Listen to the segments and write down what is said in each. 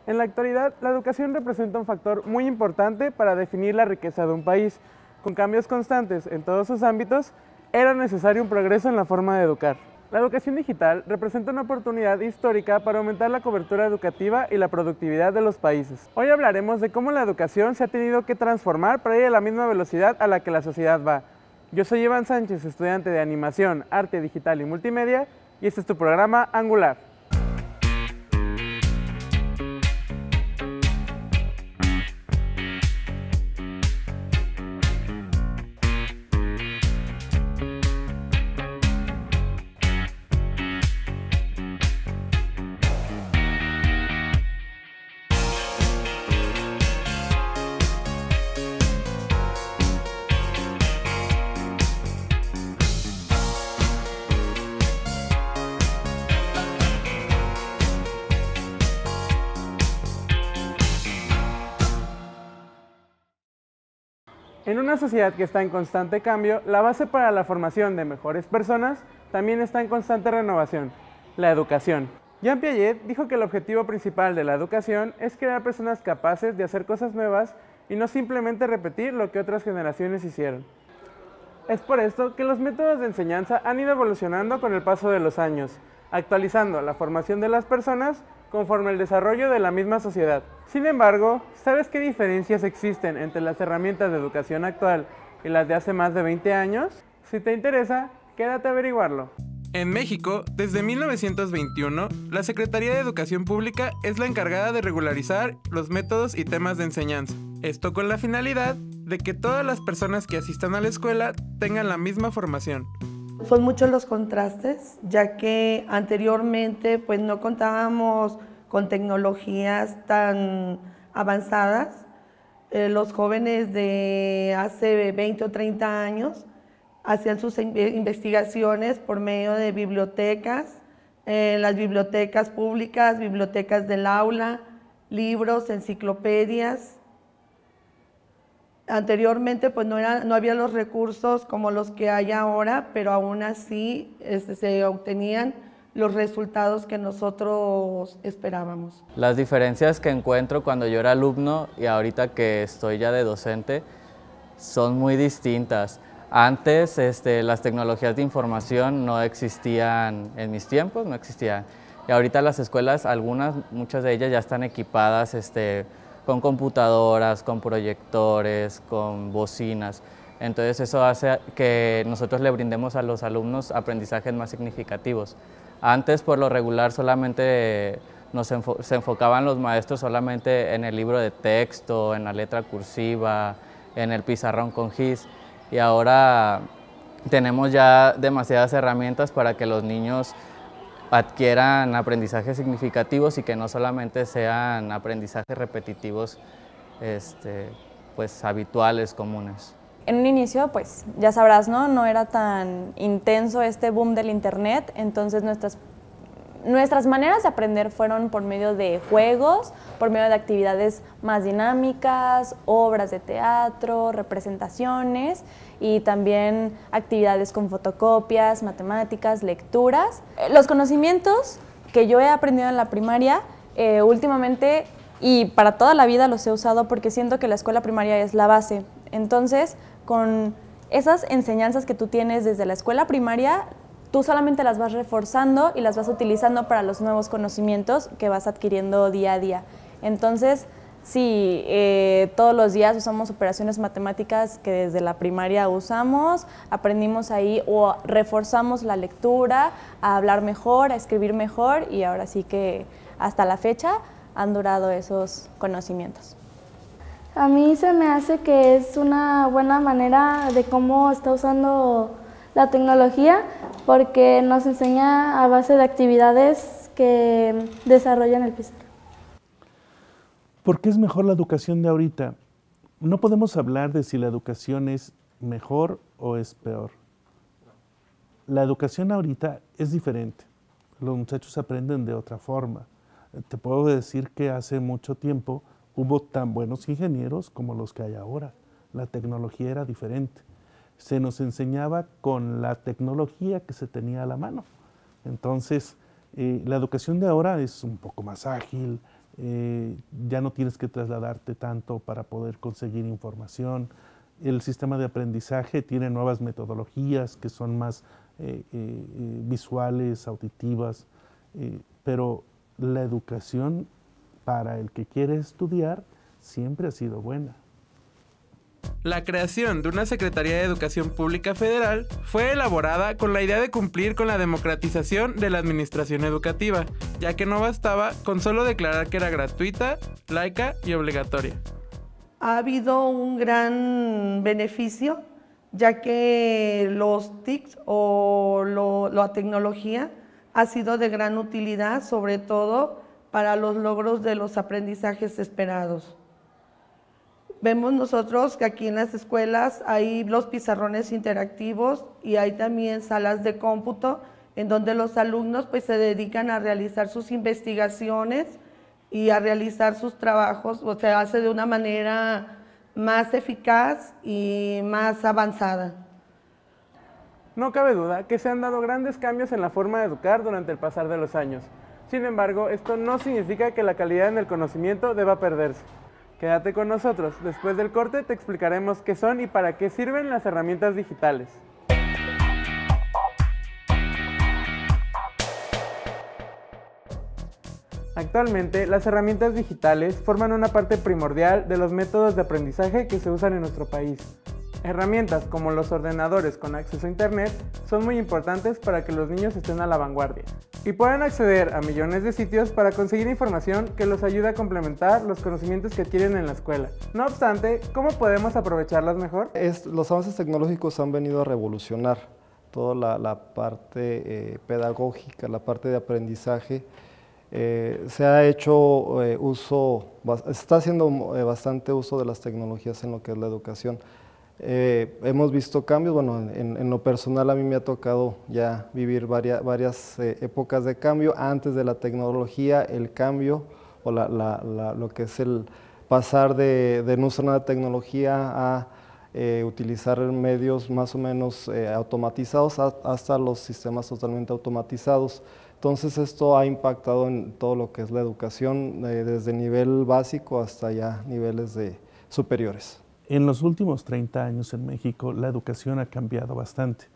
En la actualidad, la educación representa un factor muy importante para definir la riqueza de un país. Con cambios constantes en todos sus ámbitos, era necesario un progreso en la forma de educar. La educación digital representa una oportunidad histórica para aumentar la cobertura educativa y la productividad de los países. Hoy hablaremos de cómo la educación se ha tenido que transformar para ir a la misma velocidad a la que la sociedad va. Yo soy Iván Sánchez, estudiante de Animación, Arte Digital y Multimedia, y este es tu programa Angular. En una sociedad que está en constante cambio, la base para la formación de mejores personas también está en constante renovación: la educación. Jean Piaget dijo que el objetivo principal de la educación es crear personas capaces de hacer cosas nuevas y no simplemente repetir lo que otras generaciones hicieron. Es por esto que los métodos de enseñanza han ido evolucionando con el paso de los años, actualizando la formación de las personas conforme el desarrollo de la misma sociedad. Sin embargo, ¿sabes qué diferencias existen entre las herramientas de educación actual y las de hace más de 20 años? Si te interesa, quédate a averiguarlo. En México, desde 1921, la Secretaría de Educación Pública es la encargada de regularizar los métodos y temas de enseñanza. Esto con la finalidad de que todas las personas que asistan a la escuela tengan la misma formación. Son muchos los contrastes, ya que anteriormente pues no contábamos con tecnologías tan avanzadas. Los jóvenes de hace 20 o 30 años hacían sus investigaciones por medio de bibliotecas, las bibliotecas públicas, bibliotecas del aula, libros, enciclopedias. Anteriormente pues no había los recursos como los que hay ahora, pero aún así se obtenían los resultados que nosotros esperábamos. Las diferencias que encuentro cuando yo era alumno y ahorita que estoy ya de docente son muy distintas. Antes las tecnologías de información no existían en mis tiempos, no existían. Y ahorita las escuelas, muchas de ellas ya están equipadas con computadoras, con proyectores, con bocinas. Entonces eso hace que nosotros le brindemos a los alumnos aprendizajes más significativos. Antes, por lo regular, solamente se enfocaban los maestros solamente en el libro de texto, en la letra cursiva, en el pizarrón con gis. Y ahora tenemos ya demasiadas herramientas para que los niños adquieran aprendizajes significativos y que no solamente sean aprendizajes repetitivos pues habituales, comunes. En un inicio, pues ya sabrás, no era tan intenso este boom del internet, entonces nuestras maneras de aprender fueron por medio de juegos, por medio de actividades más dinámicas, obras de teatro, representaciones y también actividades con fotocopias, matemáticas, lecturas. Los conocimientos que yo he aprendido en la primaria últimamente y para toda la vida los he usado porque siento que la escuela primaria es la base. Entonces, con esas enseñanzas que tú tienes desde la escuela primaria, tú solamente las vas reforzando y las vas utilizando para los nuevos conocimientos que vas adquiriendo día a día. Entonces, sí, todos los días usamos operaciones matemáticas que desde la primaria usamos, aprendimos ahí o reforzamos la lectura, a hablar mejor, a escribir mejor y ahora sí que hasta la fecha han durado esos conocimientos. A mí se me hace que es una buena manera de cómo está usando la tecnología porque nos enseña a base de actividades que desarrollan el pizarrón. ¿Por qué es mejor la educación de ahorita? No podemos hablar de si la educación es mejor o es peor. La educación ahorita es diferente. Los muchachos aprenden de otra forma. Te puedo decir que hace mucho tiempo hubo tan buenos ingenieros como los que hay ahora. La tecnología era diferente. Se nos enseñaba con la tecnología que se tenía a la mano. Entonces, la educación de ahora es un poco más ágil, ya no tienes que trasladarte tanto para poder conseguir información. El sistema de aprendizaje tiene nuevas metodologías que son más visuales, auditivas, pero la educación para el que quiere estudiar siempre ha sido buena. La creación de una Secretaría de Educación Pública Federal fue elaborada con la idea de cumplir con la democratización de la administración educativa, ya que no bastaba con solo declarar que era gratuita, laica y obligatoria. Ha habido un gran beneficio, ya que los TICs o la tecnología ha sido de gran utilidad, sobre todo para los logros de los aprendizajes esperados. Vemos nosotros que aquí en las escuelas hay los pizarrones interactivos y hay también salas de cómputo en donde los alumnos pues se dedican a realizar sus investigaciones y a realizar sus trabajos, o sea, hace de una manera más eficaz y más avanzada. No cabe duda que se han dado grandes cambios en la forma de educar durante el pasar de los años. Sin embargo, esto no significa que la calidad en el conocimiento deba perderse. Quédate con nosotros, después del corte te explicaremos qué son y para qué sirven las herramientas digitales. Actualmente, las herramientas digitales forman una parte primordial de los métodos de aprendizaje que se usan en nuestro país. Herramientas como los ordenadores con acceso a Internet son muy importantes para que los niños estén a la vanguardia y puedan acceder a millones de sitios para conseguir información que los ayude a complementar los conocimientos que adquieren en la escuela. No obstante, ¿cómo podemos aprovecharlas mejor? Los avances tecnológicos han venido a revolucionar toda la parte pedagógica, la parte de aprendizaje. Se ha hecho está haciendo bastante uso de las tecnologías en lo que es la educación. Hemos visto cambios, bueno, en lo personal a mí me ha tocado ya vivir varias épocas de cambio. Antes de la tecnología, el cambio o lo que es el pasar de no usar nada de tecnología a utilizar medios más o menos automatizados hasta los sistemas totalmente automatizados. Entonces esto ha impactado en todo lo que es la educación, desde nivel básico hasta ya niveles superiores. En los últimos 30 años en México la educación ha cambiado bastante.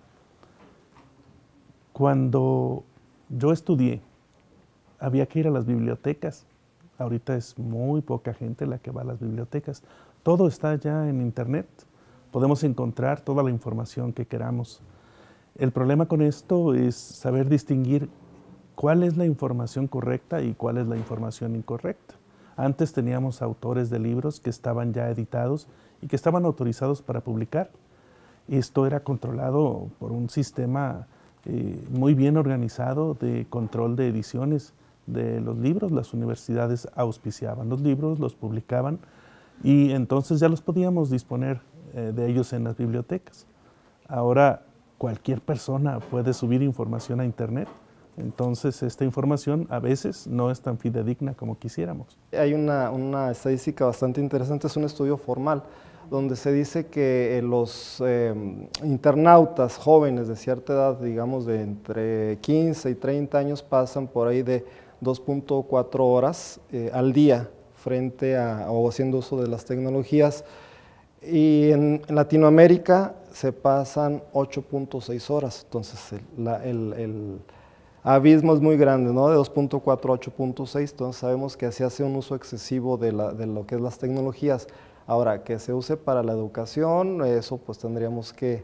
Cuando yo estudié, había que ir a las bibliotecas. Ahorita es muy poca gente la que va a las bibliotecas. Todo está ya en Internet. Podemos encontrar toda la información que queramos. El problema con esto es saber distinguir cuál es la información correcta y cuál es la información incorrecta. Antes teníamos autores de libros que estaban ya editados y que estaban autorizados para publicar. Esto era controlado por un sistema muy bien organizado de control de ediciones de los libros. Las universidades auspiciaban los libros, los publicaban y entonces ya los podíamos disponer de ellos en las bibliotecas. Ahora cualquier persona puede subir información a Internet. Entonces, esta información a veces no es tan fidedigna como quisiéramos. Hay una estadística bastante interesante, es un estudio formal, donde se dice que los internautas jóvenes de cierta edad, digamos de entre 15 y 30 años, pasan por ahí de 2.4 horas al día frente o haciendo uso de las tecnologías. Y en Latinoamérica se pasan 8.6 horas, entonces el abismo es muy grande, ¿no? De 2.4 a 8.6, entonces sabemos que se hace un uso excesivo de lo que es las tecnologías. Ahora, que se use para la educación, eso pues tendríamos que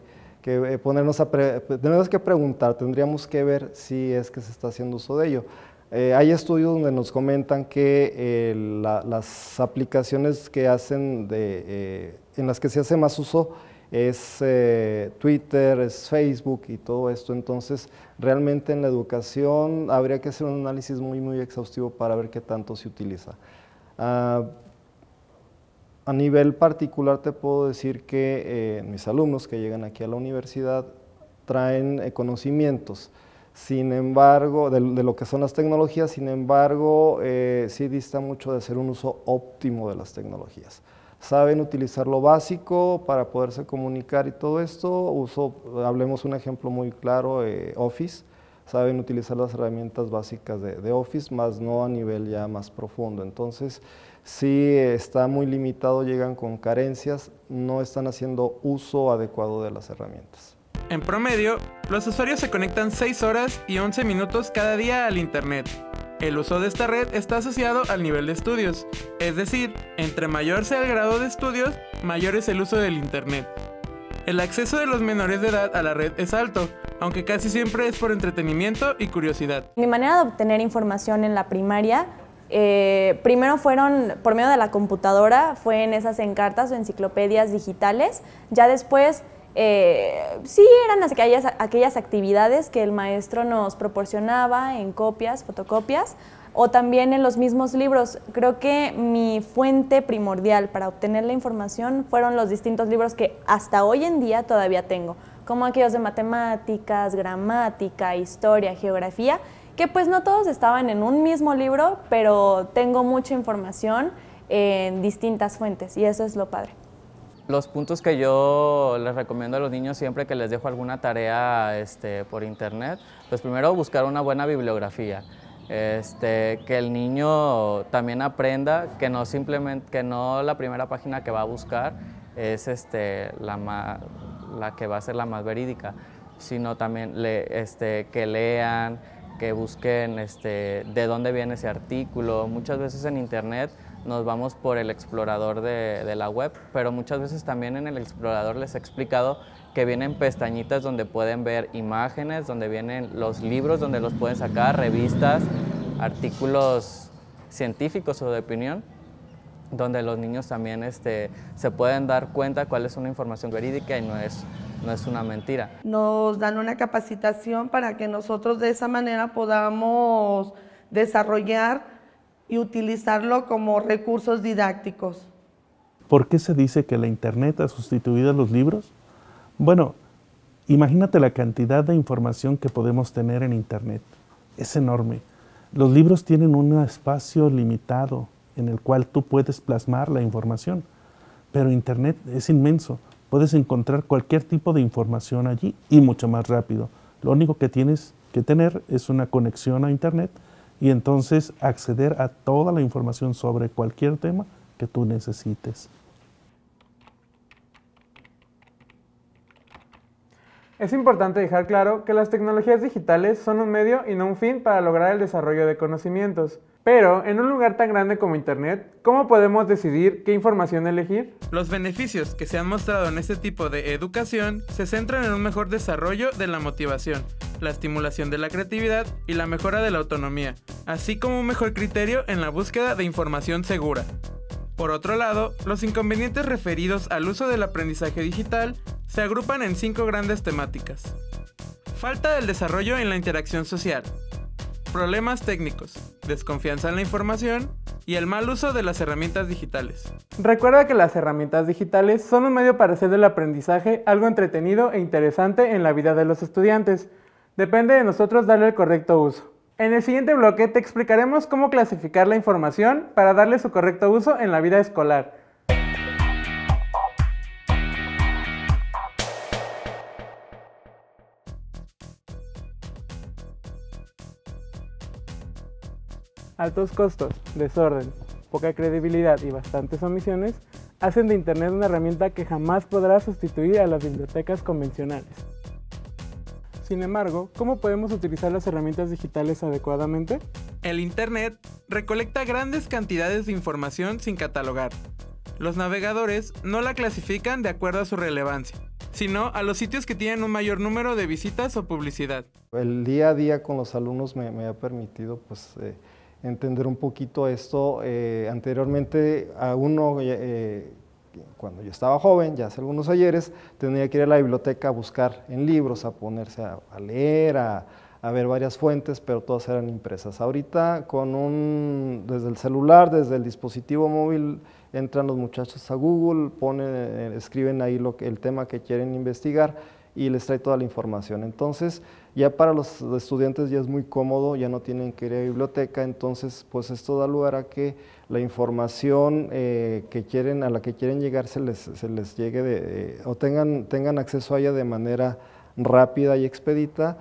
preguntar, tendríamos que ver si es que se está haciendo uso de ello. Hay estudios donde nos comentan que las aplicaciones que hacen en las que se hace más uso es Twitter, es Facebook y todo esto. Entonces realmente en la educación habría que hacer un análisis muy exhaustivo para ver qué tanto se utiliza. A nivel particular te puedo decir que mis alumnos que llegan aquí a la universidad traen conocimientos, sin embargo, de lo que son las tecnologías, sin embargo, sí dista mucho de hacer un uso óptimo de las tecnologías. Saben utilizar lo básico para poderse comunicar y todo esto. Hablemos un ejemplo muy claro, Office. saben utilizar las herramientas básicas de Office, más no a nivel ya más profundo. Entonces, sí está muy limitado, llegan con carencias, no están haciendo uso adecuado de las herramientas. En promedio, los usuarios se conectan 6 horas y 11 minutos cada día al Internet. El uso de esta red está asociado al nivel de estudios, es decir, entre mayor sea el grado de estudios, mayor es el uso del Internet. El acceso de los menores de edad a la red es alto, aunque casi siempre es por entretenimiento y curiosidad. Mi manera de obtener información en la primaria, primero fueron por medio de la computadora, fue en esas encartas o enciclopedias digitales, ya después sí eran aquellas actividades que el maestro nos proporcionaba en copias, fotocopias, o también en los mismos libros. Creo que mi fuente primordial para obtener la información fueron los distintos libros que hasta hoy en día todavía tengo, como aquellos de matemáticas, gramática, historia, geografía, que pues no todos estaban en un mismo libro, pero tengo mucha información en distintas fuentes y eso es lo padre. Los puntos que yo les recomiendo a los niños siempre que les dejo alguna tarea por internet, pues primero buscar una buena bibliografía, que el niño también aprenda que no la primera página que va a buscar es la que va a ser la más verídica, sino también que lean, que busquen de dónde viene ese artículo. Muchas veces en internet nos vamos por el explorador de la web, pero muchas veces también en el explorador les he explicado que vienen pestañitas donde pueden ver imágenes, donde vienen los libros, donde los pueden sacar, revistas, artículos científicos o de opinión, donde los niños también se pueden dar cuenta cuál es una información verídica y no es una mentira. Nos dan una capacitación para que nosotros de esa manera podamos desarrollar y utilizarlo como recursos didácticos. ¿Por qué se dice que la Internet ha sustituido a los libros? Bueno, imagínate la cantidad de información que podemos tener en Internet. Es enorme. Los libros tienen un espacio limitado en el cual tú puedes plasmar la información, pero Internet es inmenso. Puedes encontrar cualquier tipo de información allí y mucho más rápido. Lo único que tienes que tener es una conexión a Internet y entonces acceder a toda la información sobre cualquier tema que tú necesites. Es importante dejar claro que las tecnologías digitales son un medio y no un fin para lograr el desarrollo de conocimientos. Pero, en un lugar tan grande como Internet, ¿cómo podemos decidir qué información elegir? Los beneficios que se han mostrado en este tipo de educación se centran en un mejor desarrollo de la motivación, la estimulación de la creatividad y la mejora de la autonomía, así como un mejor criterio en la búsqueda de información segura. Por otro lado, los inconvenientes referidos al uso del aprendizaje digital se agrupan en 5 grandes temáticas. Falta del desarrollo en la interacción social, problemas técnicos, desconfianza en la información y el mal uso de las herramientas digitales. Recuerda que las herramientas digitales son un medio para hacer del aprendizaje algo entretenido e interesante en la vida de los estudiantes. Depende de nosotros darle el correcto uso. En el siguiente bloque te explicaremos cómo clasificar la información para darle su correcto uso en la vida escolar. Altos costos, desorden, poca credibilidad y bastantes omisiones hacen de Internet una herramienta que jamás podrá sustituir a las bibliotecas convencionales. Sin embargo, ¿cómo podemos utilizar las herramientas digitales adecuadamente? El Internet recolecta grandes cantidades de información sin catalogar. Los navegadores no la clasifican de acuerdo a su relevancia, sino a los sitios que tienen un mayor número de visitas o publicidad. El día a día con los alumnos me ha permitido entender un poquito esto. Anteriormente a uno, cuando yo estaba joven, ya hace algunos ayeres, tenía que ir a la biblioteca a buscar en libros, a ponerse a leer, a ver varias fuentes, pero todas eran impresas. Ahorita desde el celular, desde el dispositivo móvil, entran los muchachos a Google, escriben ahí el tema que quieren investigar y les trae toda la información. Entonces, ya para los estudiantes ya es muy cómodo, ya no tienen que ir a la biblioteca, entonces pues esto da lugar a que la información a la que quieren llegar se les llegue o tengan acceso a ella de manera rápida y expedita,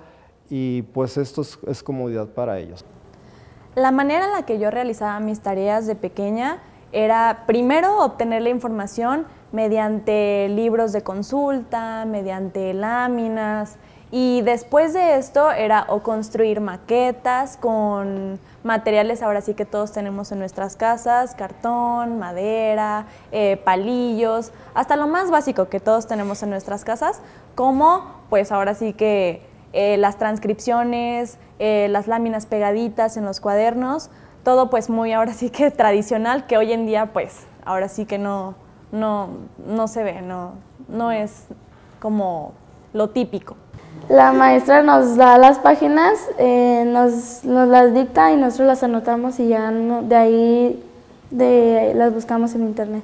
y pues esto es comodidad para ellos. La manera en la que yo realizaba mis tareas de pequeña era primero obtener la información mediante libros de consulta, mediante láminas, y después de esto era o construir maquetas con materiales ahora sí que todos tenemos en nuestras casas, cartón, madera, palillos, hasta lo más básico que todos tenemos en nuestras casas, como pues ahora sí que las transcripciones, las láminas pegaditas en los cuadernos, todo pues muy ahora sí que tradicional, que hoy en día pues ahora sí que no se ve, no es como lo típico. La maestra nos da las páginas, nos las dicta y nosotros las anotamos y ya de ahí las buscamos en internet.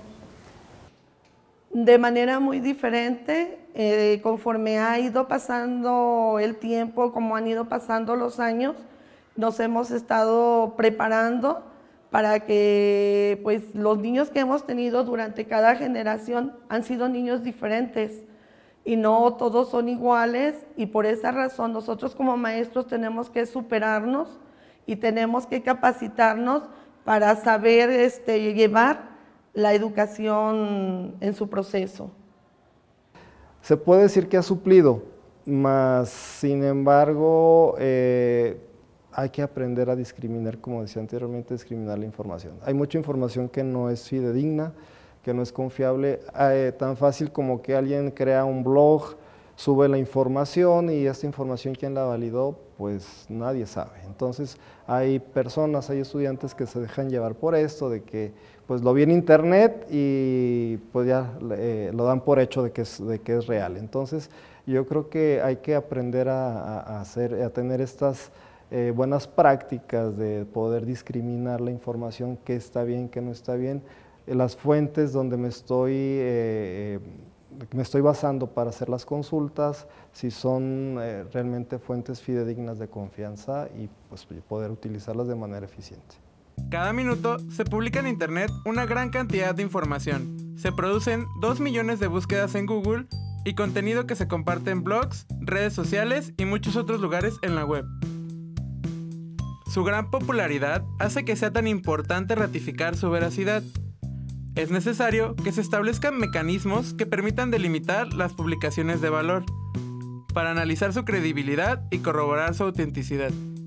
De manera muy diferente, conforme ha ido pasando el tiempo, como han ido pasando los años, nos hemos estado preparando para que pues, los niños que hemos tenido durante cada generación han sido niños diferentes y no todos son iguales, y por esa razón nosotros como maestros tenemos que superarnos y tenemos que capacitarnos para saber llevar la educación en su proceso. Se puede decir que ha suplido, mas sin embargo hay que aprender a discriminar, como decía anteriormente, discriminar la información. Hay mucha información que no es fidedigna, que no es confiable, tan fácil como que alguien crea un blog, sube la información y esta información, ¿quién la validó? Pues nadie sabe. Entonces hay personas, hay estudiantes que se dejan llevar por esto, de que pues lo vi en internet y pues ya lo dan por hecho de que es real. Entonces yo creo que hay que aprender a tener estas buenas prácticas de poder discriminar la información, qué está bien, qué no está bien, las fuentes donde me estoy basando para hacer las consultas, si son realmente fuentes fidedignas de confianza y pues poder utilizarlas de manera eficiente. Cada minuto se publica en internet una gran cantidad de información. Se producen 2 millones de búsquedas en Google y contenido que se comparte en blogs, redes sociales y muchos otros lugares en la web. Su gran popularidad hace que sea tan importante ratificar su veracidad. Es necesario que se establezcan mecanismos que permitan delimitar las publicaciones de valor, para analizar su credibilidad y corroborar su autenticidad.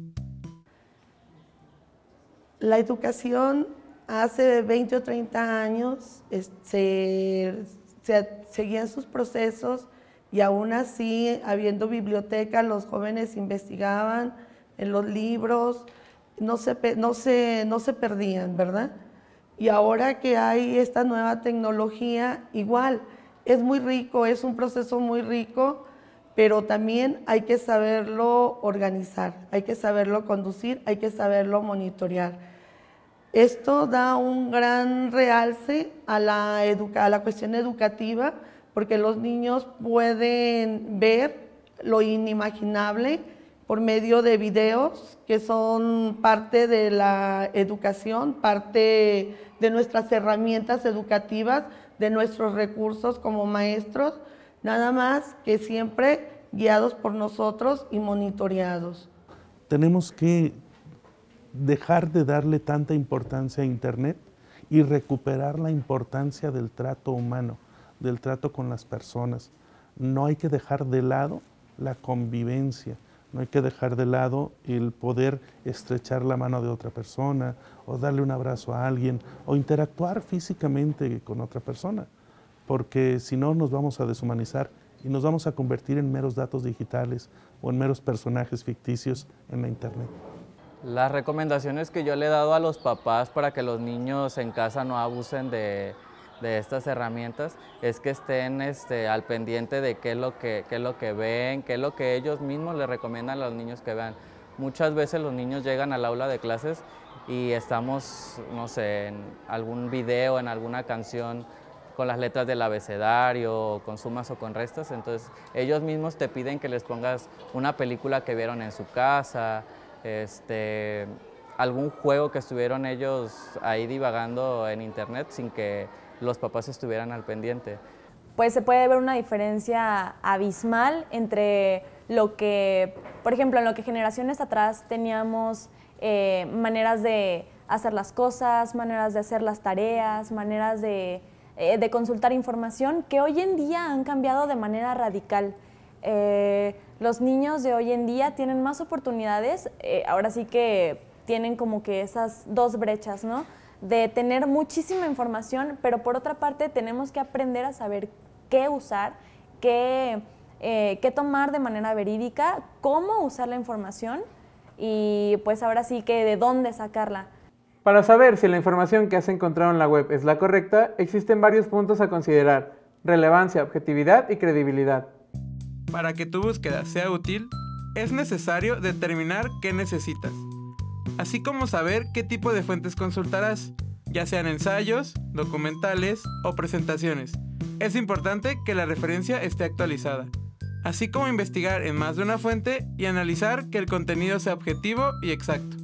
La educación hace 20 o 30 años seguían sus procesos y aún así, habiendo biblioteca, los jóvenes investigaban en los libros, no se perdían, ¿verdad? Y ahora que hay esta nueva tecnología, igual, es muy rico, es un proceso muy rico, pero también hay que saberlo organizar, hay que saberlo conducir, hay que saberlo monitorear. Esto da un gran realce a la cuestión educativa, porque los niños pueden ver lo inimaginable por medio de videos que son parte de la educación, parte de nuestras herramientas educativas, de nuestros recursos como maestros, nada más que siempre guiados por nosotros y monitoreados. Tenemos que dejar de darle tanta importancia a internet y recuperar la importancia del trato humano, del trato con las personas. No hay que dejar de lado la convivencia, no hay que dejar de lado el poder estrechar la mano de otra persona o darle un abrazo a alguien o interactuar físicamente con otra persona, porque si no nos vamos a deshumanizar y nos vamos a convertir en meros datos digitales o en meros personajes ficticios en la internet. Las recomendaciones que yo le he dado a los papás para que los niños en casa no abusen de estas herramientas es que estén al pendiente de qué es lo que ven, qué es lo que ellos mismos les recomiendan a los niños que vean. Muchas veces los niños llegan al aula de clases y estamos, no sé, en algún video, en alguna canción con las letras del abecedario, con sumas o con restas, entonces ellos mismos te piden que les pongas una película que vieron en su casa, algún juego que estuvieron ellos ahí divagando en internet sin que los papás estuvieran al pendiente. Pues se puede ver una diferencia abismal entre lo que, por ejemplo, en lo que generaciones atrás teníamos maneras de hacer las cosas, maneras de hacer las tareas, maneras de consultar información, que hoy en día han cambiado de manera radical. Los niños de hoy en día tienen más oportunidades, ahora sí que tienen como que esas dos brechas, ¿no? De tener muchísima información, pero por otra parte tenemos que aprender a saber qué usar, qué tomar de manera verídica, cómo usar la información y pues ahora sí que de dónde sacarla. Para saber si la información que has encontrado en la web es la correcta, existen varios puntos a considerar: relevancia, objetividad y credibilidad. Para que tu búsqueda sea útil, es necesario determinar qué necesitas, así como saber qué tipo de fuentes consultarás, ya sean ensayos, documentales o presentaciones. Es importante que la referencia esté actualizada, así como investigar en más de una fuente y analizar que el contenido sea objetivo y exacto.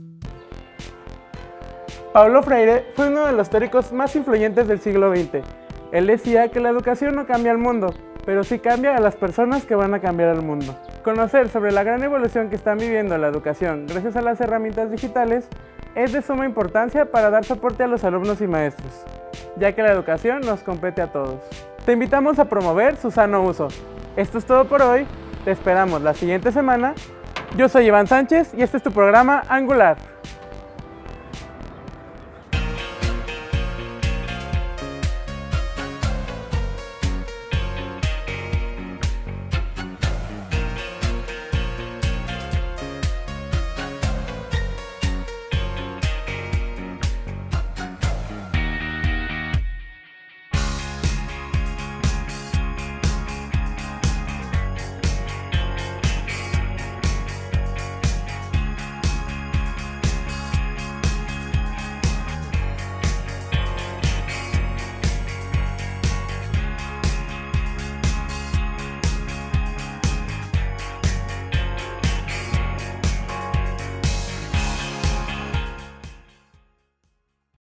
Paulo Freire fue uno de los teóricos más influyentes del siglo XX. Él decía que la educación no cambia al mundo, pero sí cambia a las personas que van a cambiar al mundo. Conocer sobre la gran evolución que están viviendo la educación gracias a las herramientas digitales es de suma importancia para dar soporte a los alumnos y maestros, ya que la educación nos compete a todos. Te invitamos a promover su sano uso. Esto es todo por hoy, te esperamos la siguiente semana. Yo soy Iván Sánchez y este es tu programa Angular.